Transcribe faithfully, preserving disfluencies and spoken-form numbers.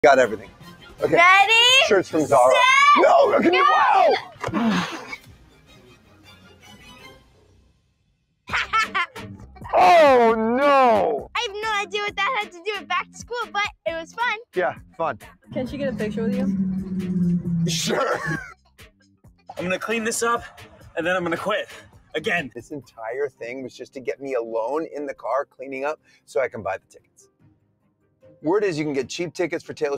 Got everything. Okay. Ready? Shirts from Zara. Set, No, okay, go! wow! Oh no! I have no idea what that had to do with back to school, but it was fun. Yeah, fun. Can she get a picture with you? Sure. I'm gonna clean this up, and then I'm gonna quit. Again. This entire thing was just to get me alone in the car cleaning up so I can buy the tickets. Word is you can get cheap tickets for Taylor